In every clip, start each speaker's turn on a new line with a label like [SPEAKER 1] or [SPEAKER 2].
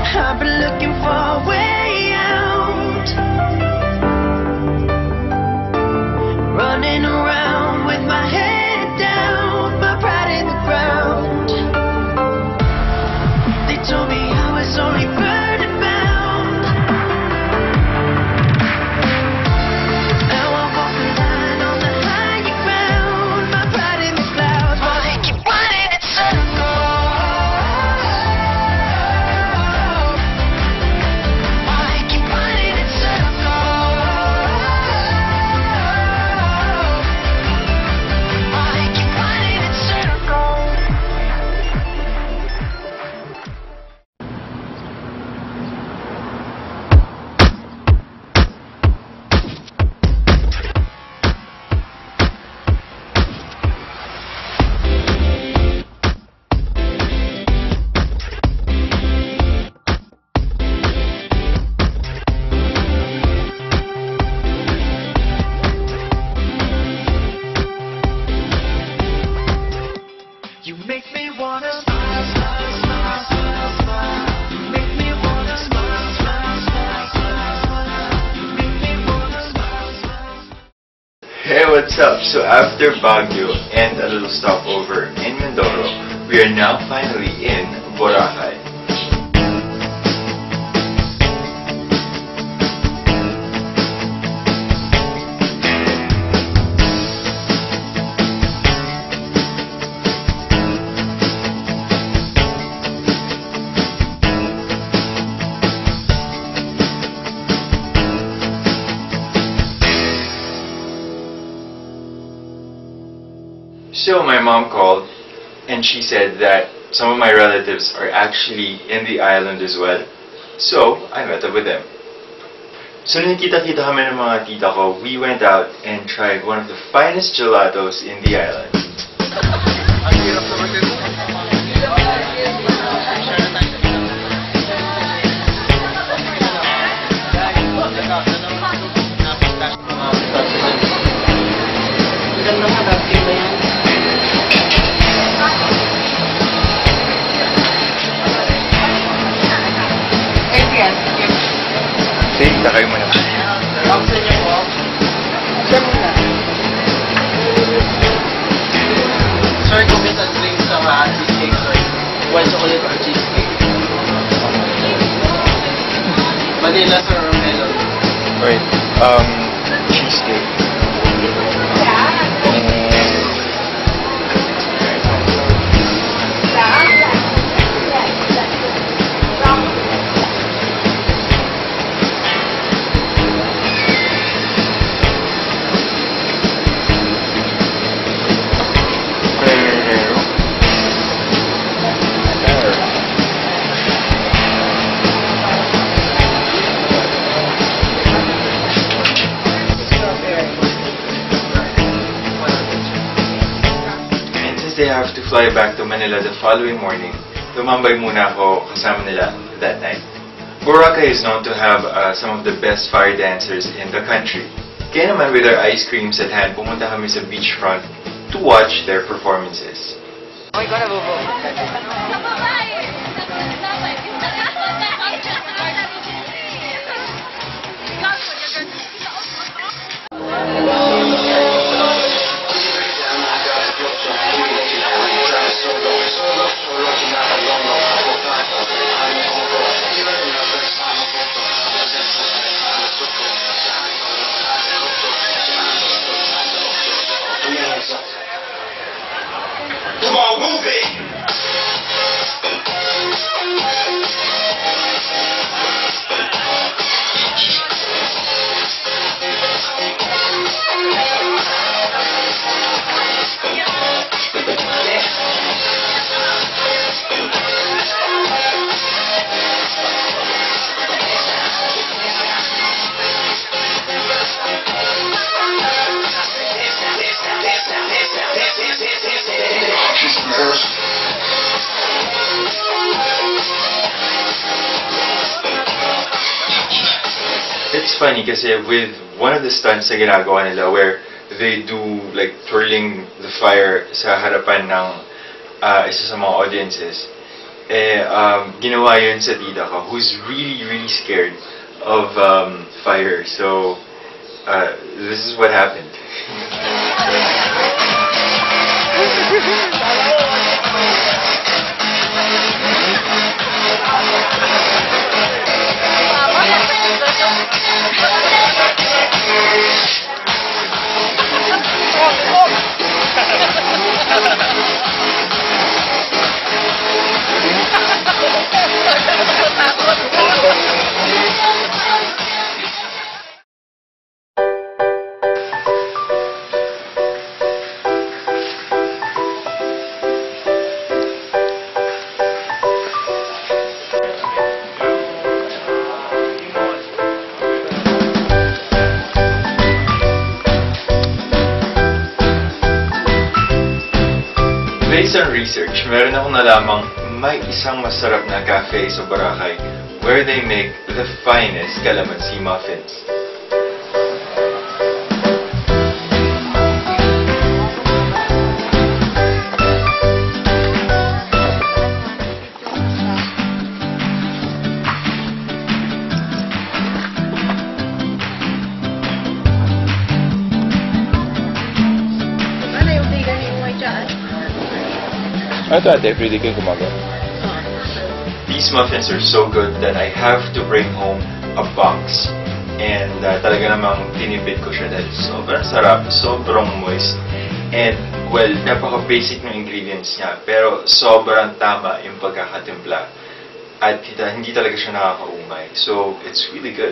[SPEAKER 1] I've been looking for a way out, running around with my head down, my pride in the ground. They told me I was only burning bound. Now I walk the line on the higher ground, my pride in the clouds. While they keep running in circles. You make me wanna smile, smile, smile, smile, smile. You make me wanna smile, smile, smile, smile, smile. You make me wanna smile, smile, smile.
[SPEAKER 2] Hey, what's up? So after Baguio and a little stopover in Mindoro, we are now finally in Boracay. So my mom called and she said that some of my relatives are actually in the island as well. So I met up with them. So nung kita-kita kami ng mga tita ko, we went out and tried one of the finest gelatos in the island. Sige, takay mo na.
[SPEAKER 3] Sir, comment and drink sa cheesecake, sir. White chocolate or cheesecake? Vanilla, sir, or melon?
[SPEAKER 2] Wait, cheesecake. They have to fly back to Manila the following morning. Tumambay muna ako kasama nila that night. Boracay is known to have some of the best fire dancers in the country. Kaya naman with our ice creams at hand, pumunta kami sa beachfront to watch their performances.
[SPEAKER 3] Okay, go na, Bobo.
[SPEAKER 1] Come on, move it!
[SPEAKER 2] It's funny kasi with one of the stunts na ginagawa nila where they do like twirling the fire sa harapan ng isa sa mga audiences, ginawa yun sa tita ko, who's really, really scared of fire. So, this is what happened. Based on research, meron akong nalamang may isang masarap na cafe sa Boracay where they make the finest calamansi muffins.
[SPEAKER 4] Ano yung vegan yung may dyan?
[SPEAKER 5] Ito ate, pwede kayo gumagawa.
[SPEAKER 2] These muffins are so good that I have to bring home a box. And talaga namang tinipid ko siya dahil sobrang sarap, sobrang moist. And well, napaka-basic ng ingredients niya, pero sobrang tama yung pagkakatimpla. At hindi talaga siya nakakaumay. So, it's really good.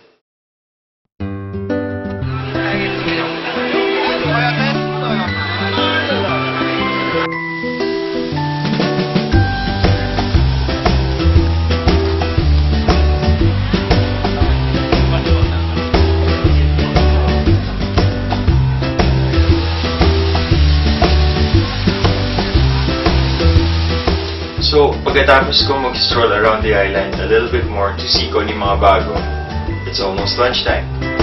[SPEAKER 2] So, pagkatapos ko mag-stroll around the island a little bit more to see ko yung mga bago, it's almost lunchtime.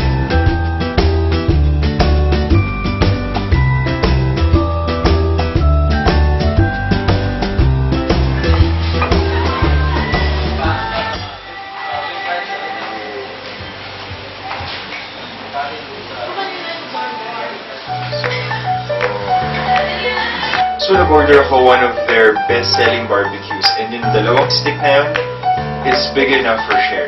[SPEAKER 2] So, nag-order ako one of their best-selling barbecues, and yung dalawang stick na yun is big enough for sharing.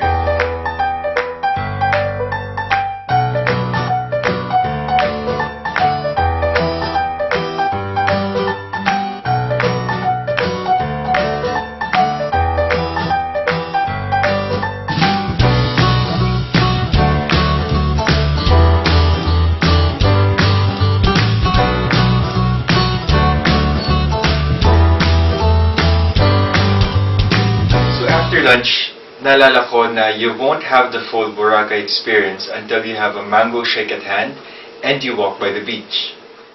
[SPEAKER 2] Lunch, naalala ko na you won't have the full Boracay experience until you have a mango shake at hand and you walk by the beach.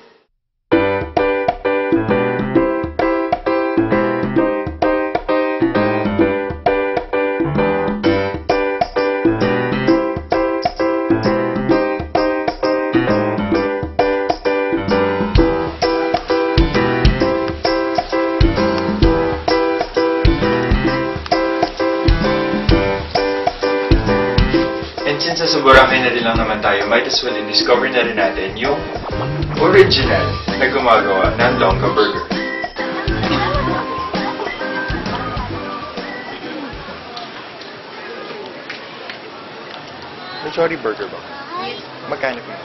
[SPEAKER 2] Since sa Boracay na din lang naman tayo, might as well discover na rin natin yung original na gumagawa ng Longga Burger.
[SPEAKER 5] May sorry burger ba? Magkano po?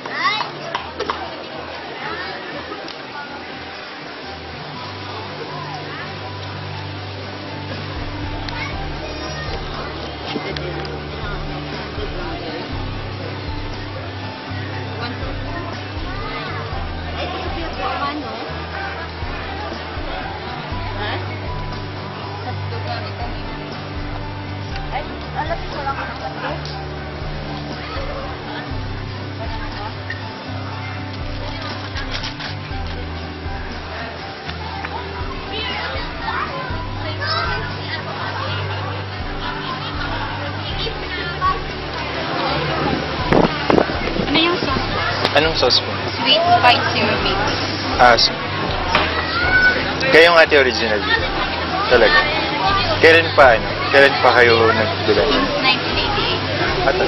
[SPEAKER 5] Anong sauce po?
[SPEAKER 4] Sweet spicy or mix.
[SPEAKER 5] Ah, so. Kayong ate original dito. Talaga. Kailan pa, ano? Kailan pa kayo nagbibenta?
[SPEAKER 4] 1988.
[SPEAKER 5] At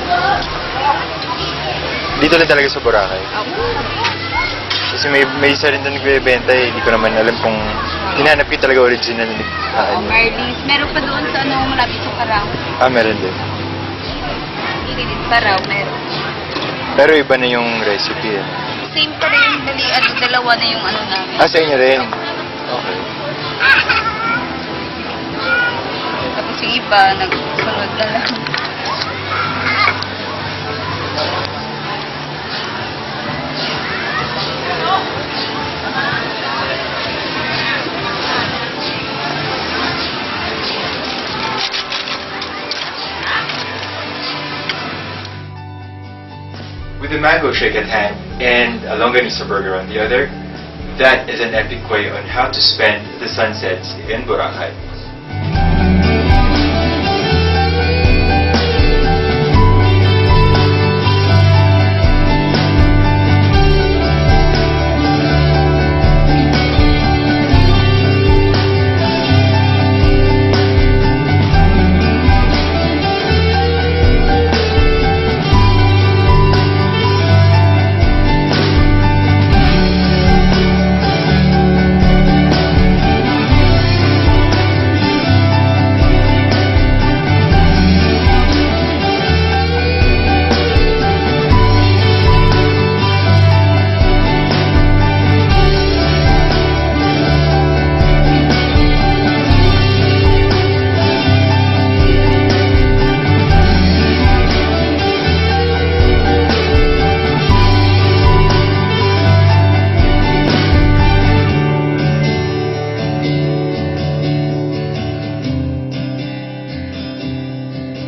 [SPEAKER 5] dito lang talaga sa Boracay. Kasi may isa rin doon nagbibenta eh. Hindi ko naman alam kung hinanap ko talaga original na ano.
[SPEAKER 4] Marlies. Meron pa doon sa malapit sa Parao.
[SPEAKER 5] Meron din.
[SPEAKER 4] Gilid Parao, meron.
[SPEAKER 5] Pero iba na yung recipe eh.
[SPEAKER 4] Same pa rin. Dalawa na yung namin.
[SPEAKER 5] Sa inyo rin? Okay.
[SPEAKER 4] Tapos yung iba, nagsunod na lang.
[SPEAKER 2] With the mango shake at hand and a longanisa burger on the other, that is an epic way on how to spend the sunsets in Boracay.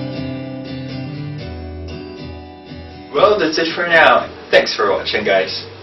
[SPEAKER 2] Well, that's it for now. Thanks for watching, guys.